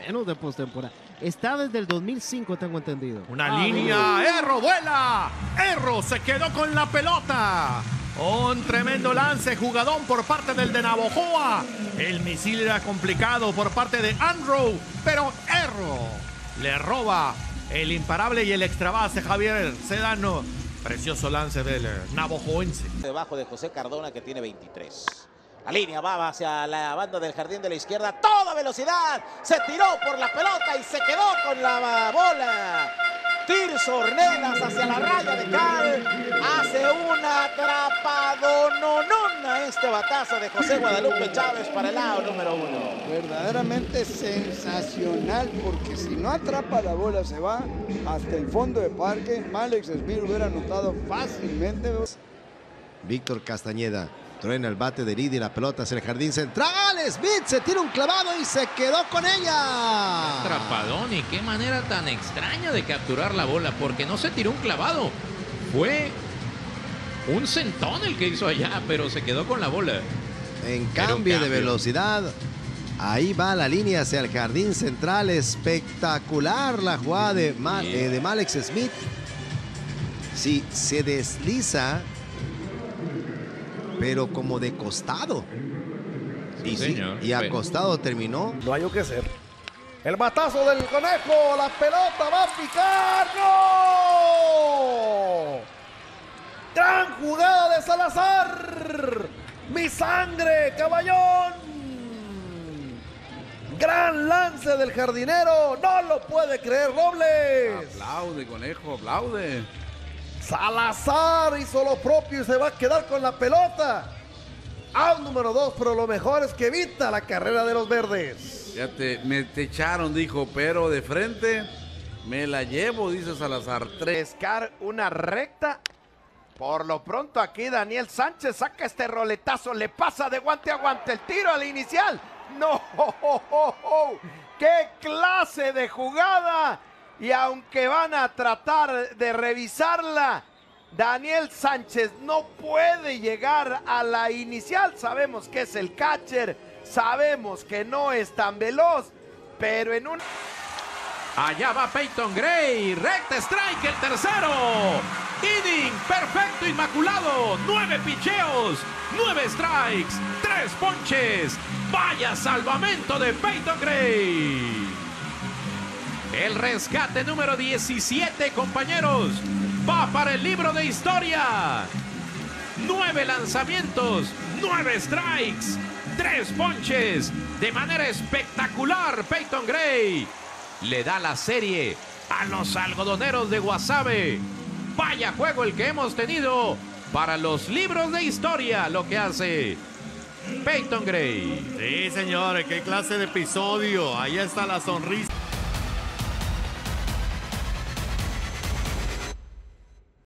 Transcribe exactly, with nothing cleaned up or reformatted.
menos de postemporada. Está desde el dos mil cinco, tengo entendido. Una ah, línea, Erro vuela, Erro se quedó con la pelota. Un tremendo lance, jugadón por parte del de Navojoa. El misil era complicado por parte de Andrew, pero Erro le roba el imparable y el extra base Javier Sedano. Precioso lance del navojoense. Debajo de José Cardona, que tiene veintitrés. La línea va hacia la banda del jardín de la izquierda. ¡Toda velocidad! Se tiró por la pelota y se quedó con la bola. Tirso Ornelas hacia la raya de cal. Hace una atrapadononona este batazo de José Guadalupe Chávez para el lado número uno. Verdaderamente sensacional, porque si no atrapa la bola se va hasta el fondo de parque. Alex Smith hubiera anotado fácilmente. Víctor Castañeda truena el bate de Heredia y la pelota hacia el jardín central. Smith se tira un clavado y se quedó con ella. Atrapadón, y qué manera tan extraña de capturar la bola, porque no se tiró un clavado. Fue un centón el que hizo allá, pero se quedó con la bola. En cambio, cambio de velocidad, ahí va la línea hacia el jardín central. Espectacular la jugada de, Ma yeah. eh, de Alex Smith. Sí, se desliza, pero como de costado. Sí, y, señor, sí, y acostado terminó. No hay que hacer. El batazo del conejo, la pelota va a picar. ¡No! Gran jugada de Salazar. Mi sangre, caballón. Gran lance del jardinero. No lo puede creer Robles. Aplaude, conejo, aplaude. Salazar hizo lo propio y se va a quedar con la pelota. Out número dos, pero lo mejor es que evita la carrera de los verdes. Fíjate, me te echaron, dijo, pero de frente me la llevo, dice Salazar. Tres. Pescar una recta. Por lo pronto aquí Daniel Sánchez saca este roletazo, le pasa de guante a guante el tiro al inicial. ¡No! ¡Qué clase de jugada! Y aunque van a tratar de revisarla, Daniel Sánchez no puede llegar a la inicial. Sabemos que es el catcher, sabemos que no es tan veloz, pero en un... Allá va Peyton Gray, recta strike, el tercero. Inning perfecto, inmaculado, nueve picheos, nueve strikes, tres ponches. Vaya salvamento de Peyton Gray. El rescate número diecisiete, compañeros, va para el libro de historia. Nueve lanzamientos, nueve strikes, tres ponches. De manera espectacular, Peyton Gray le da la serie a los algodoneros de Guasave. Vaya juego el que hemos tenido para los libros de historia, lo que hace Peyton Gray. Sí, señores, qué clase de episodio. Ahí está la sonrisa.